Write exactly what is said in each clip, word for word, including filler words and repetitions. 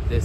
です。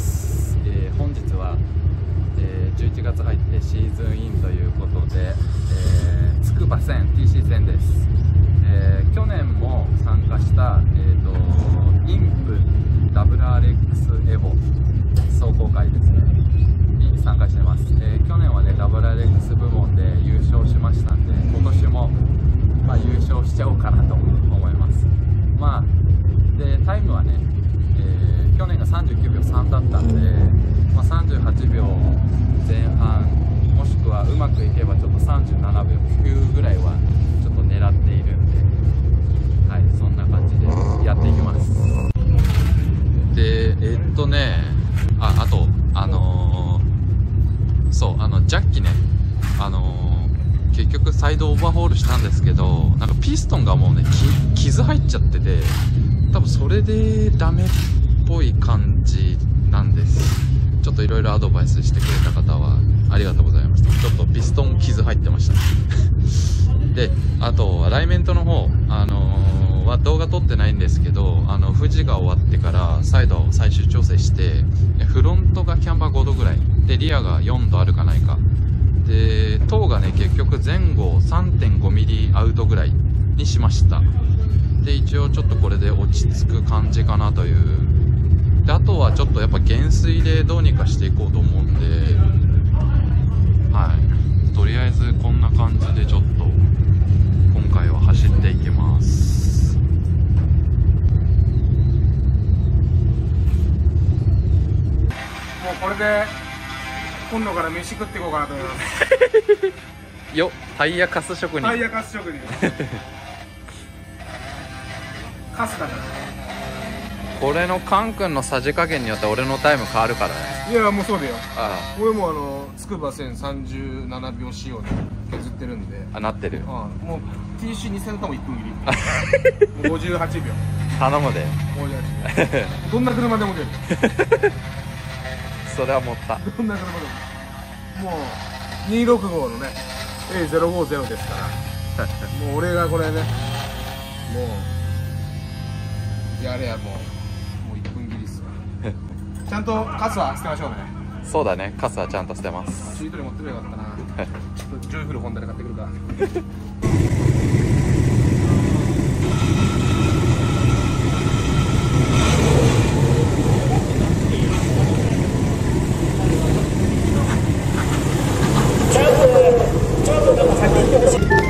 えー、本日は、えー、じゅういちがつ入ってシーズンインということで、えー、つくば線 ティーシー 線です。えー、去年も参加した、えー、とインプ ダブリューアールエックス エボ壮行会ですねに参加してます。えー、去年はね ダブリューアールエックス 部門で優勝しましたんで、今年も、まあ、優勝しちゃおうかなと思います。まあでタイムはね、えー、去年がさんじゅうきゅうびょうさんだったんで、まあ、さんじゅうはちびょうぜん半もしくはうまくいけばちょっとさんじゅうななびょうきゅうぐらいはちょっと狙っているんで、はい、そんな感じでやっていきます。でえー、っとねああとあのー、そうあのジャッキね、あのー、結局サイドオーバーホールしたんですけど、なんかピストンがもうね傷入っちゃってて、多分それでダメっぽい感じなんです。ちょっといろいろアドバイスしてくれた方はありがとうございました。ちょっとピストン傷入ってましたで、あとアライメントの方、あのー、は動画撮ってないんですけど、あの富士が終わってから再度最終調整して、フロントがキャンバーごどぐらいで、リアがよんどあるかないかで、トーがね結局前後 さんてんごミリアウトぐらいにしました。で一応ちょっとこれで落ち着く感じかなという。であとはちょっとやっぱ減衰でどうにかしていこうと思うんで、はい、とりあえずこんな感じでちょっと今回は走っていきます。 もうこれで今度から飯食っていこうかなと思いますよ、タイヤカス職人。 タイヤカス職人カスだから。 これのカン君のさじ加減によって俺のタイム変わるからね。 いやもうそうだよ。 ああ、 俺もあのつくば線さんじゅうななびょう仕様で削ってるんで、 あ、なってる。 ああもう ティーシーに 戦ともいっぷん切りもうごじゅうはちびょう頼むで。 ごじゅうはちびょうどんな車でも出るそれは持った。 どんな車でももうにひゃくろくごうのね エーゼロごゼロ ですからもう俺がこれね、もうやれやもうちゃんとカスは捨てましょうね。 そうだね、カスはちゃんと捨てます。 チートに持ってればよかったなちょっとジョイフルホンダで買ってくるかちょっとちょっとでも先行ってほしい。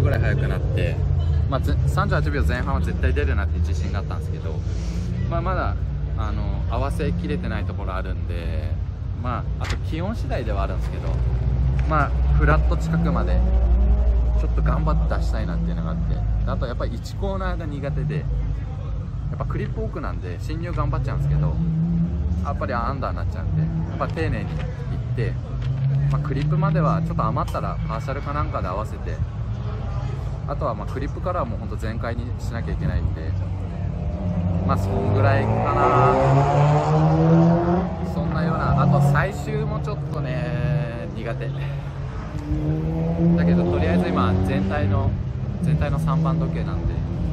ぐらい速くなって、まあ、さんじゅうはちびょうぜん半は絶対出るなって自信があったんですけど、まあ、まだあの合わせきれてないところあるんで、まあ、あと気温次第ではあるんですけど、まあ、フラット近くまでちょっと頑張って出したいなっていうのがあって、あとやっぱりいちコーナーが苦手で、やっぱクリップ奥なんで進入頑張っちゃうんですけど、やっぱりアンダーになっちゃうんで、やっぱ丁寧にいって、まあ、クリップまではちょっと余ったらパーシャルかなんかで合わせて、あとはまあクリップからはもうほんと全開にしなきゃいけないんで、まあそんぐらいかな。そんなような、あと最終もちょっとね苦手だけど、とりあえず今全体の全体のさんばん時計なんで、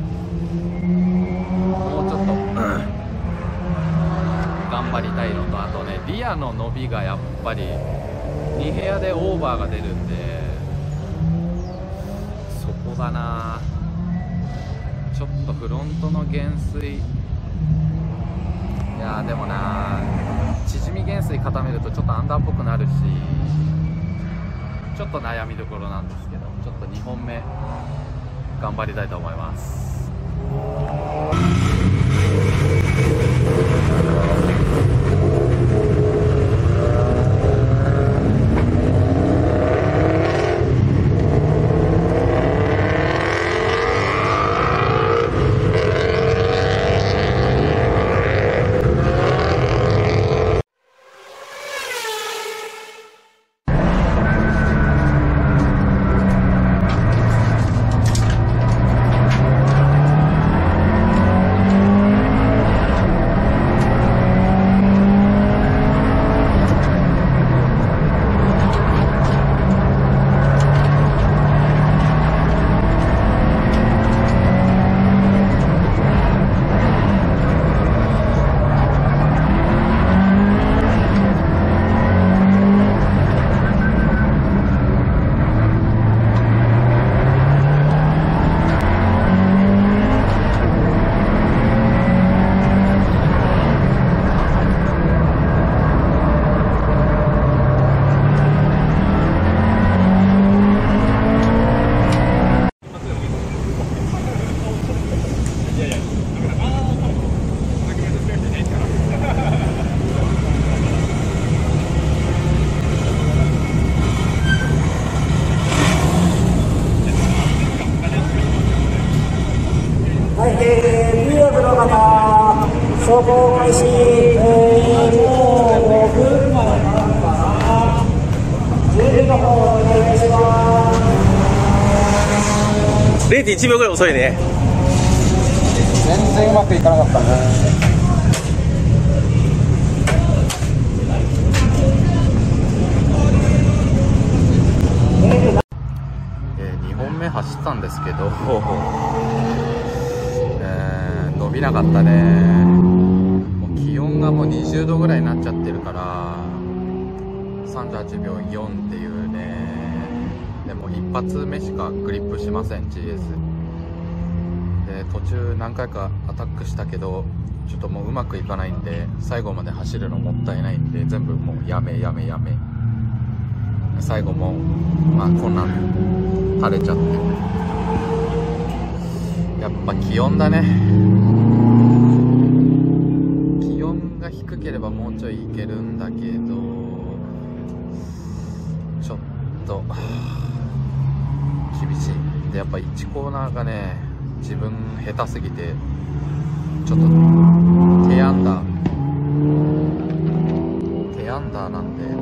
もうちょっと頑張りたいのと、あとねリアの伸びがやっぱりに部屋でオーバーが出るんで、そこだな。ちょっとフロントの減衰、いやーでもな、縮み減衰固めるとちょっとアンダーっぽくなるし、ちょっと悩みどころなんですけど、ちょっとにほんめ頑張りたいと思います。 走行開始、えー、もうごふんまでから準備の方お願いします。 れいてんいち 秒ぐらい遅いね。 全然うまくいかなかったね。 えー、にほんめ走ったんですけど、えー、伸びなかったね。もう気温がもうにじゅうどぐらいになっちゃってるから、さんじゅうはちびょうよんっていうね。でも一発目しかグリップしません ジーエス で、途中何回かアタックしたけどちょっともううまくいかないんで、最後まで走るのもったいないんで全部もうやめやめやめ、最後もまあこんなん垂れちゃって、やっぱ気温だね。気温が低ければもうちょいいけるんだけど、ちょっと厳しい。でやっぱいちコーナーがね、自分下手すぎてちょっと低アンダー低アンダーなんで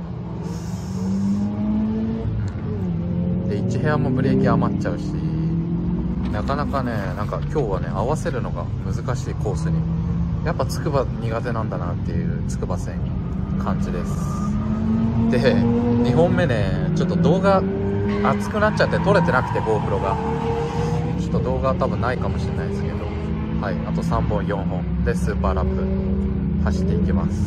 ね。でいち部屋もブレーキ余っちゃうし、なかなかね、なんか今日はね合わせるのが難しいコースに。やっぱ筑波苦手なんだなっていう筑波線感じです。でにほんめね、ちょっと動画熱くなっちゃって撮れてなくて GoPro がちょっと動画多分ないかもしれないですけど、はい、あとさんぼんよんほんでスーパーラップ走っていきます。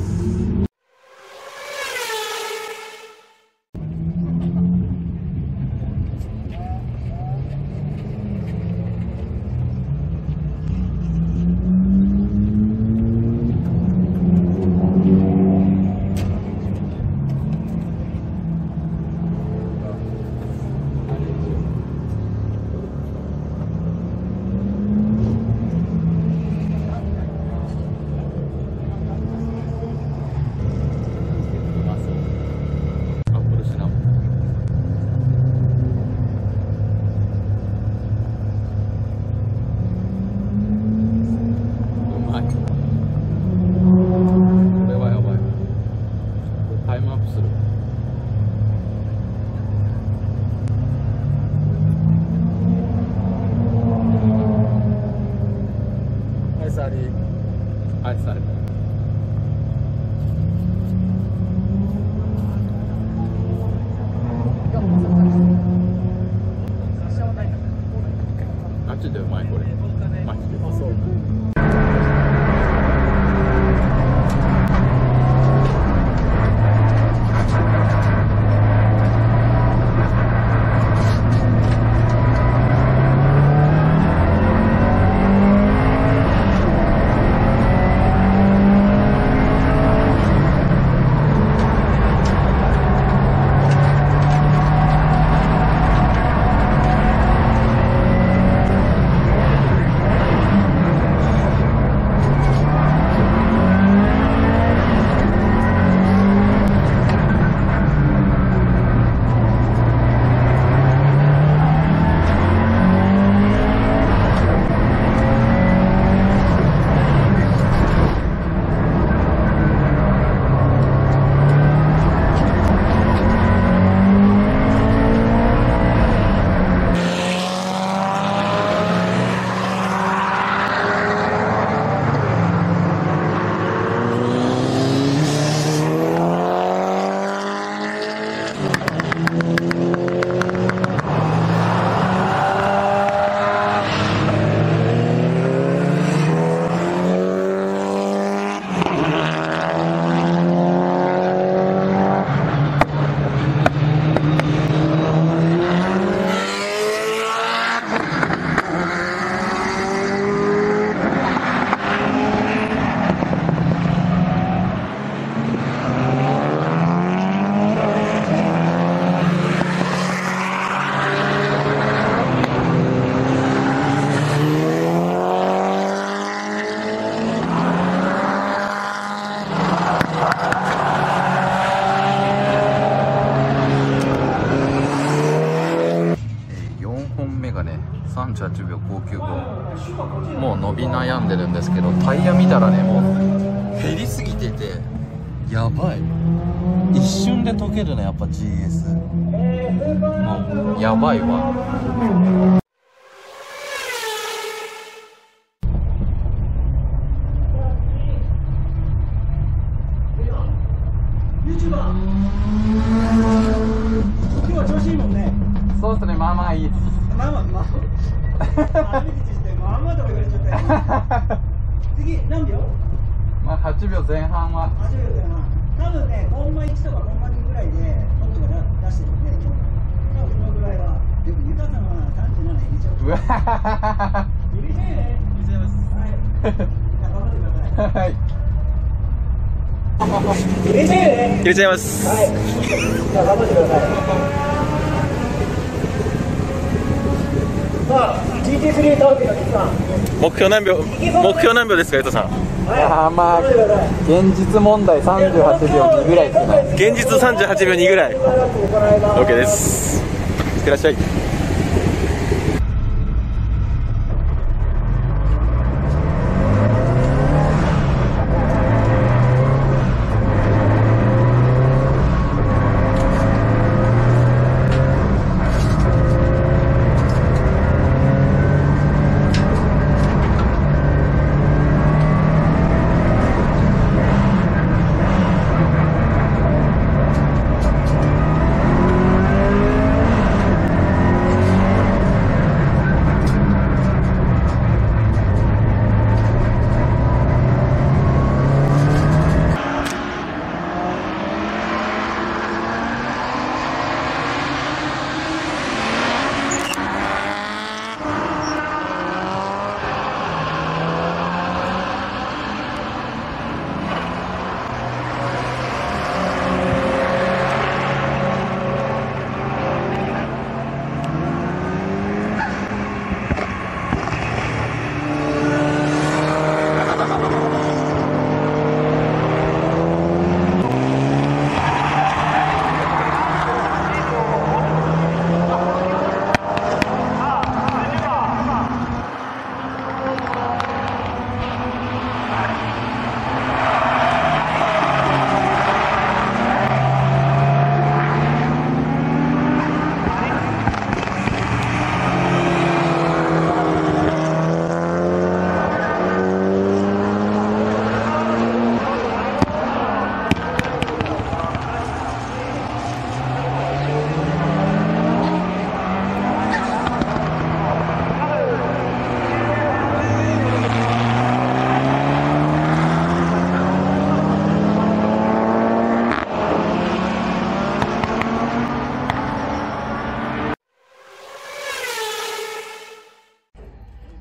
ジでうまいこれマジで。 あ、そう。 さんじゅうはちびょうごきゅうご、もう伸び悩んでるんですけど、タイヤ見たらね、もう減りすぎててやばい。一瞬で溶けるね、やっぱ ジーエス もうやばいわ。 今日は調子いいもんね。 そうですね、まあまあいいです。 まあまあまあ。あれしてまあまあとか言われちゃったよ。次何秒？ まあはちびょうぜん半は。 はちびょうぜん半。多分ね、コンマいちとかコンマにぐらいでトップが出してるんで、今日。多分このぐらいは。でもゆかさんはさんじゅうなな入れちゃう。うわ。入れちゃえね。入れちゃいます。はい。じゃあ頑張ってください。 はい。 入れちゃえね。 入れちゃいます。 はい。じゃあ頑張ってください。さあ、ジーティースリー 倒してください。 目標何秒、目標何秒ですか、ゆとさん。 あまあ現実問題さんじゅうはちびょうにぐらいですね。 現実さんじゅうはちびょうにぐらい。 OK です。いってらっしゃい。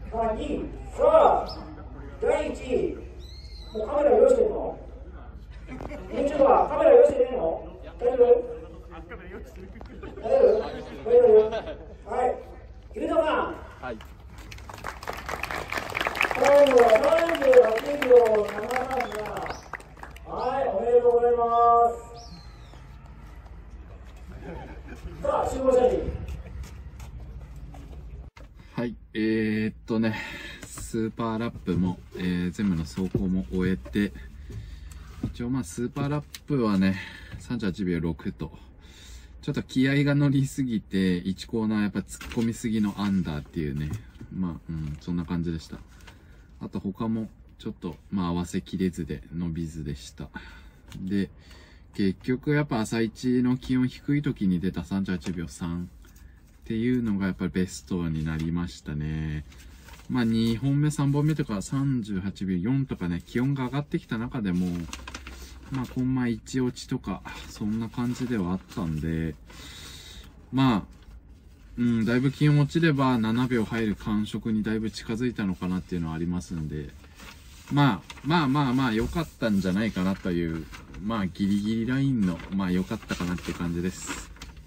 あ、に、さあ、だいいち、もうカメラ用意してるの ?YouTuber、カメラ用意してるの大丈夫大丈夫大丈夫はい。ゆうたさん。 はい。 タイムはさんじゅうはちびょうなななな。はい、おめでとうございます。さあ、集合写真。 はい、えー、っとね、スーパーラップも、えー、全部の走行も終えて、一応まあスーパーラップはね、さんじゅうはちびょうろくと、ちょっと気合が乗りすぎて、いちコーナーやっぱ突っ込みすぎのアンダーっていうね、まあ、うん、そんな感じでした。あと他も、ちょっと、まあ合わせきれずで伸びずでした。で、結局やっぱ朝一の気温低い時に出たさんじゅうはちびょうさんっていうのがやっぱりベストになりましたね。まあにほんめさんぼんめとかさんじゅうはちびょうよんとかね、気温が上がってきた中でも、まあコンマいち落ちとか、そんな感じではあったんで、まあ、うん、だいぶ気温落ちればななびょう入る感触にだいぶ近づいたのかなっていうのはありますんで、まあ、まあまあまあ良かったんじゃないかなという、まあギリギリラインの、まあ良かったかなっていう感じです。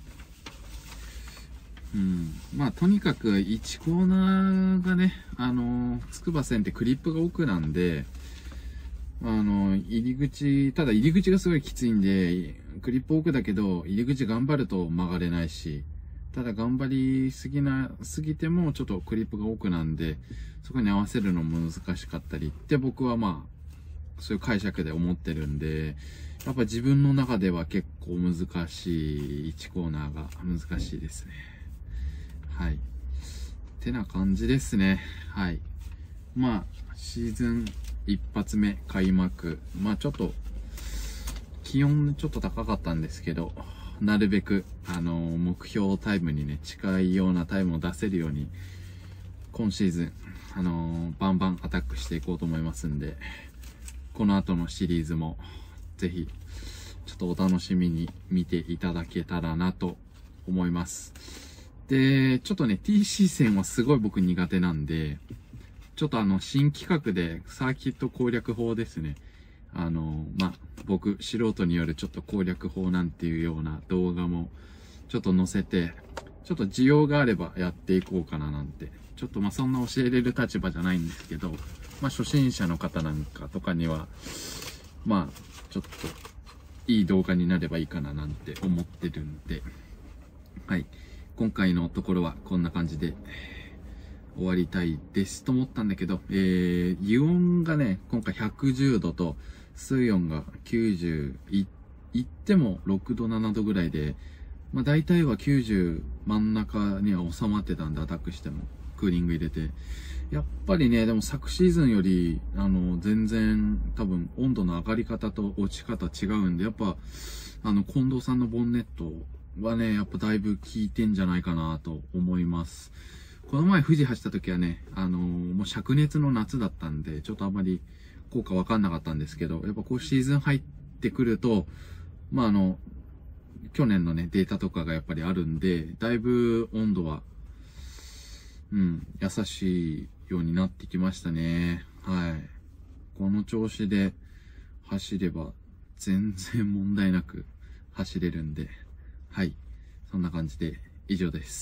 うん。まあとにかくいちコーナーがね、あの、筑波線ってクリップが奥なんで、あの、入り口、ただ入り口がすごいきついんで、クリップ奥だけど、入り口頑張ると曲がれないし、ただ頑張りすぎな、すぎてもちょっとクリップが奥なんで、そこに合わせるのも難しかったりって僕はまあ、そういう解釈で思ってるんで、やっぱ自分の中では結構難しい、いちコーナーが難しいですね。はい。てな感じですね。はい。まあ、シーズン一発目開幕。まあちょっと、気温ちょっと高かったんですけど、なるべく、あの、目標タイムにね、近いようなタイムを出せるように、今シーズン、あの、バンバンアタックしていこうと思いますんで、この後のシリーズも、ぜひ、ちょっとお楽しみに見ていただけたらなと思います。で、ちょっとね、ティーシー 戦はすごい僕苦手なんで、ちょっとあの、新企画で、サーキット攻略法ですね。あの、まあ、僕、素人によるちょっと攻略法なんていうような動画も、ちょっと載せて、ちょっと需要があればやっていこうかななんて。ちょっとまあそんな教えれる立場じゃないんですけど、まあ初心者の方なんかとかには、まあ、ちょっと、いい動画になればいいかななんて思ってるんで、はい。今回のところはこんな感じで終わりたいですと思ったんだけど、えー、油温がね、今回ひゃくじゅうどと、水温がきゅうじゅうい、いってもろくどななどぐらいで、まあ大体はきゅうじゅう真ん中には収まってたんで、アタックしても、クーリング入れて。やっぱりね、でも昨シーズンより、あの、全然多分温度の上がり方と落ち方違うんで、やっぱ、あの、近藤さんのボンネットはね、やっぱだいぶ効いてんじゃないかなと思います。この前富士走った時はね、あのー、もう灼熱の夏だったんで、ちょっとあんまり効果わかんなかったんですけど、やっぱこうシーズン入ってくると、まああの、去年のね、データとかがやっぱりあるんで、だいぶ温度は、うん、優しいようになってきましたね。はい。この調子で走れば、全然問題なく走れるんで、はい。そんな感じで以上です。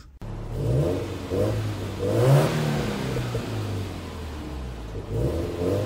Thank you.